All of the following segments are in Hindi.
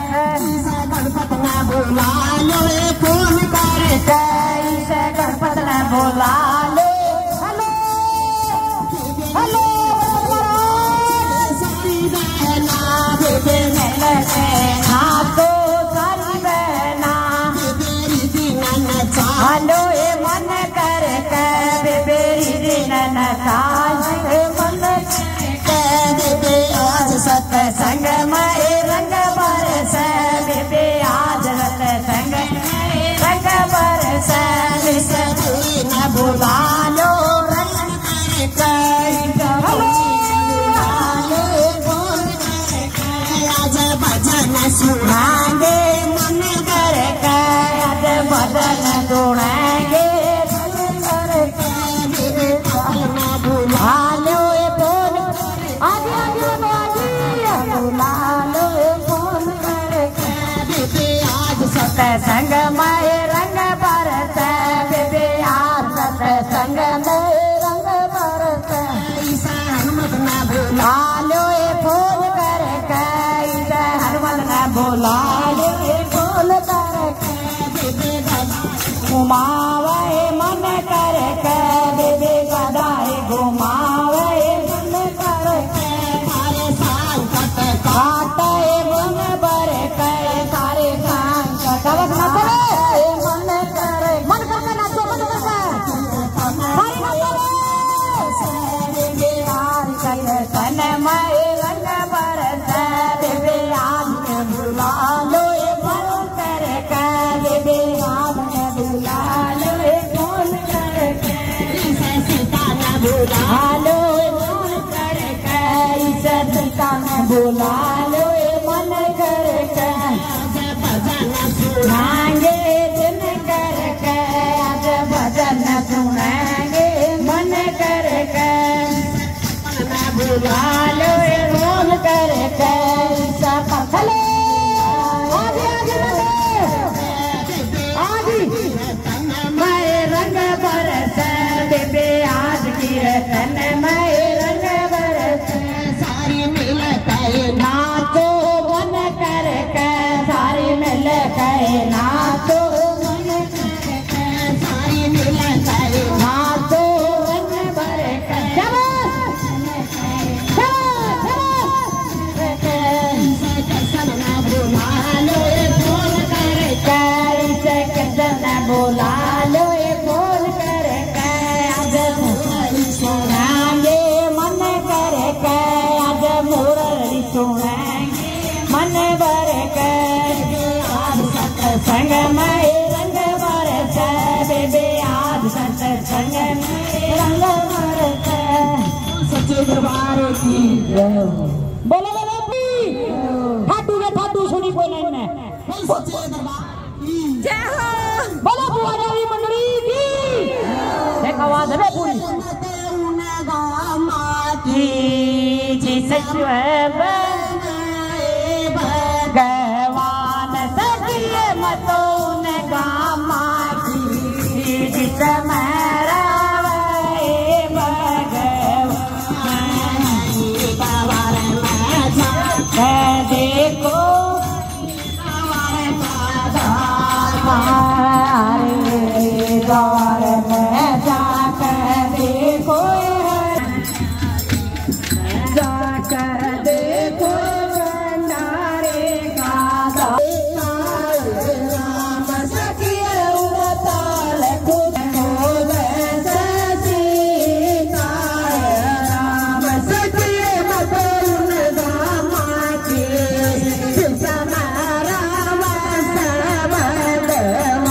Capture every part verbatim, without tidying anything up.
गणपत न बोला लो फोन करके इसे गणपत न बोला लो हेलो हेलो सारी बहना बेबे मेले ना तो सारी बहना हेलो ये मन करके बेबे दिन नचाए मन बेबे आज सत्संग में रंग बरस बेबे आज सत्संग रंग बरस न बुला लो रंग आज भजन सुनाएंगे मन करके आज भजन सुनाएंगे बुला लो फोन आगे आगे बुला लो फोन करके बेबे आज सत्संग में रंग बरस बेबे आज सत्संग में रंग बरस हनुमत न बुला लो फोन करके हनुमत न बुला लो फोन करके बेबे घुमावे मन करके बेबे गदाए घुमावे मन करके सारे संकट काटे मन बरके सारे संकट मन करे मन करके नाचो मन करके सारे नाचो तन में रंग बरस बेबे आज बुला लो फोन करके बेबे आज बुला लो फोन करके सीता न बुला लो फोन करके सीता न बुला लो मन करके भजन सुनाएंगे दिन करके आज भजन सुनाएंगे मन करके बुला लो फोन करके सब चले आगे आगे मैं रंग बरस बेबे आज कीर्तन में रंग बरस सारी मिल के नाचो मन करके सारी मिल के नाचो मन करके सारी मिल के नाचो मन बरके चलो बोला लो फोन करके आज सुनाएंगे मन करके आज मुरली सुनाएंगे मन भरके आज सत्संग में रंग बरस बेबे आज सत्संग में रंग बरस सच्चे दरबार की बोलो बोलो ठाटू के ठाटू सुनी कोई नहीं में सच्चे दरबार जय हो बोलो बुआरी मंडली की एक आवाज है पूरी जिस भगवान सखिए मतों ने गामा की जिस मेरा भगवान देखो द्वार में जाकर देखो जाकर देखो भंडारे का राम सखिए उड़ताल खुद को सीता राम सखिए मतों गामा की समय राम सब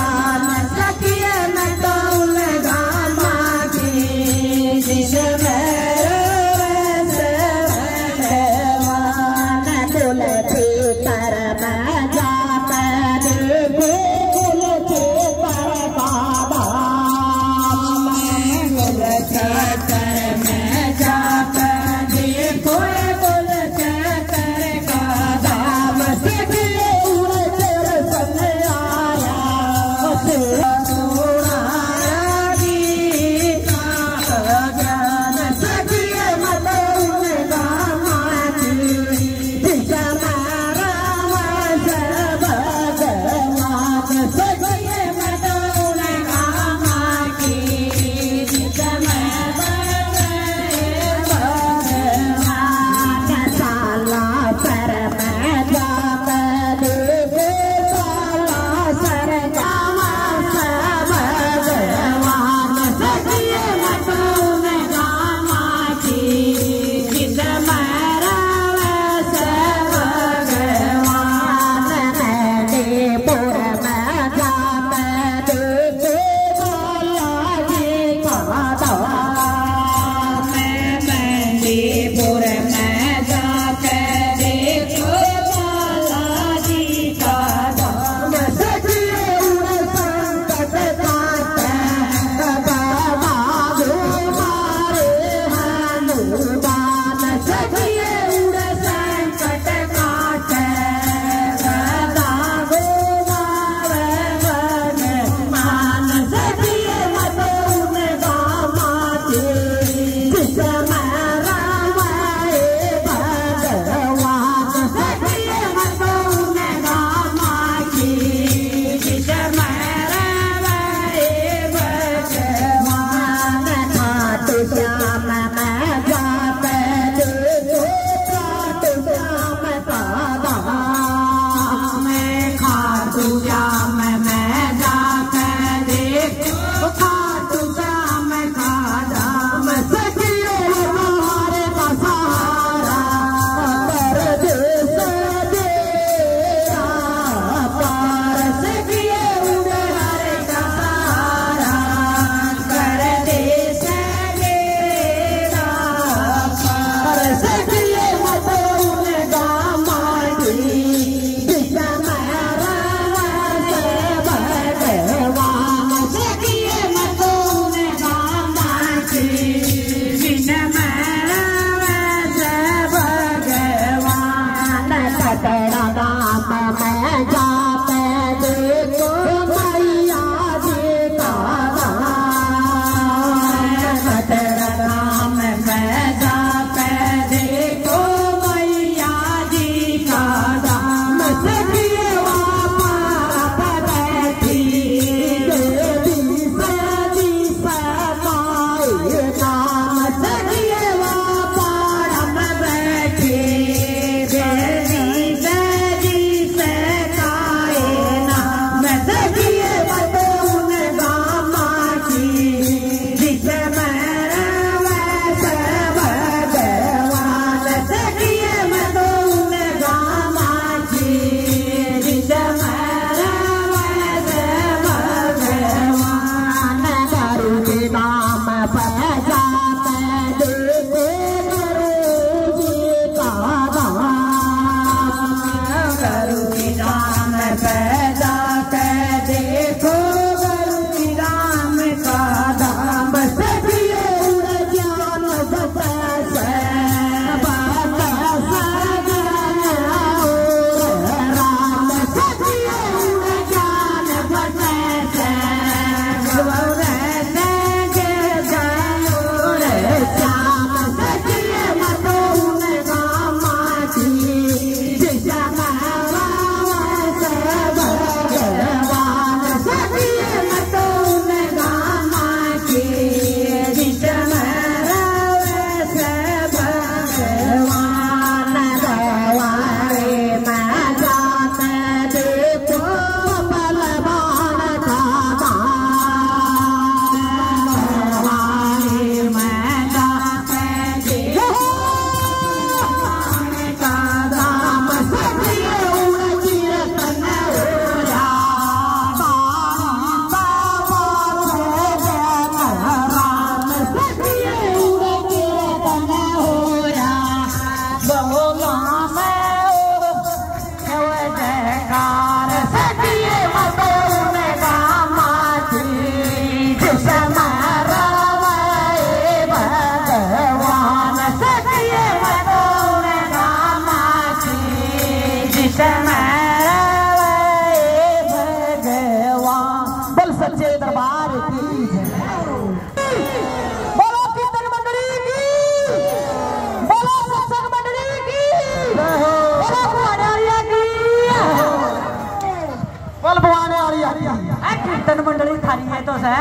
कीर्तन मंडली थारी है तो से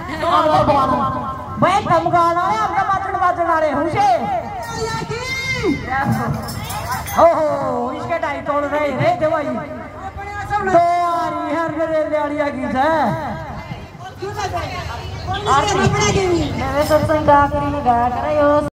भाई कम गाना है आपका बाजन बाजन वाले हुशे हो हो इसके टाइट तोड़ रहे रे देवाई तो आरी हर रे लेड़िया की से आरती मेरे सत्संग गा करी गा करे